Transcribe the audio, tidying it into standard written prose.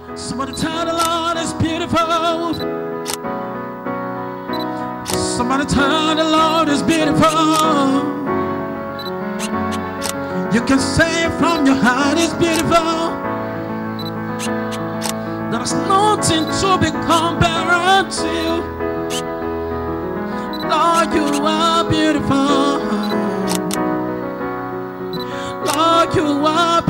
Somebody tell the Lord is beautiful. Somebody tell the Lord is beautiful. You can say it from your heart, it's beautiful. There's nothing to be compared to you. Lord, you are beautiful. Lord, you are beautiful.